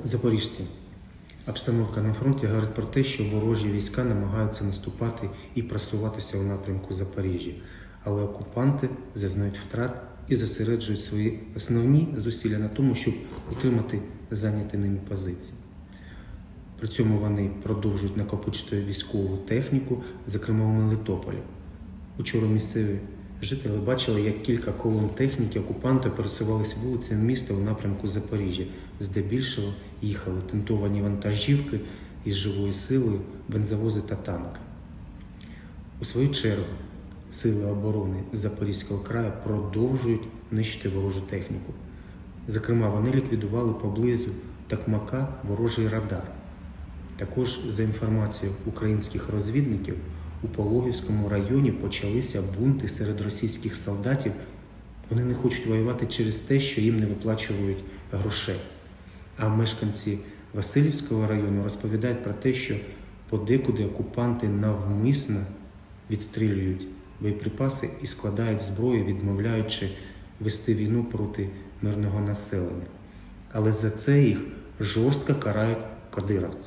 Запоріжці. Обстановка на фронті говорить про те, що ворожі війська намагаються наступати і просуватися у напрямку Запоріжжя. Але окупанти зазнають втрат і зосереджують свої основні зусилля на тому, щоб утримати зайняті ними позиції. При цьому вони продовжують накопичити військову техніку, зокрема у Мелітополі. Учора місцеві жителі бачили, як кілька колон техніки окупанти пересувалися вулицями міста у напрямку Запоріжжя. Здебільшого їхали тентовані вантажівки із живою силою, бензовози та танки. У свою чергу, сили оборони Запорізького краю продовжують нищити ворожу техніку. Зокрема, вони ліквідували поблизу Токмака ворожий радар. Також, за інформацією українських розвідників, у Пологівському районі почалися бунти серед російських солдатів. Вони не хочуть воювати через те, що їм не виплачують грошей. А мешканці Василівського району розповідають про те, що подекуди окупанти навмисно відстрілюють боєприпаси і складають зброю, відмовляючи вести війну проти мирного населення. Але за це їх жорстко карають кадирівці.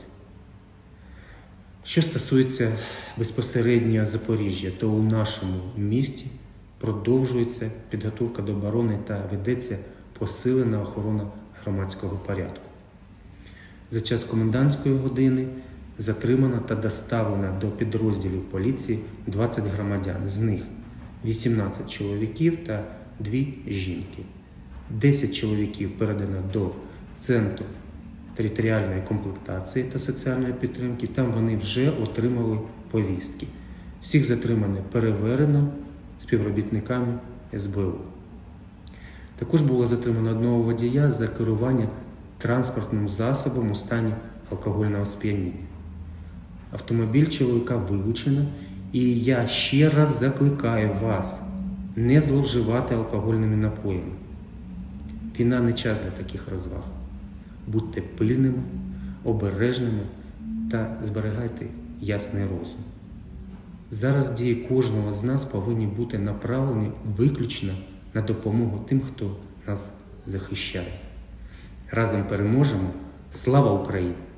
Що стосується безпосередньо Запоріжжя, то у нашому місті продовжується підготовка до оборони та ведеться посилена охорона громадського порядку. За час комендантської години затримано та доставлено до підрозділів поліції 20 громадян, з них 18 чоловіків та 2 жінки. 10 чоловіків передано до Центру територіальної комплектації та соціальної підтримки. Там вони вже отримали повістки. Всіх затриманих перевірено співробітниками СБУ. Також було затримано одного водія за керування транспортним засобом у стані алкогольного сп'яніння. Автомобіль чоловіка вилучено, і я ще раз закликаю вас не зловживати алкогольними напоями. Війна не час для таких розваг. Будьте пильними, обережними та зберігайте ясний розум. Зараз дії кожного з нас повинні бути направлені виключно на допомогу тим, хто нас захищає. Разом переможемо! Слава Україні!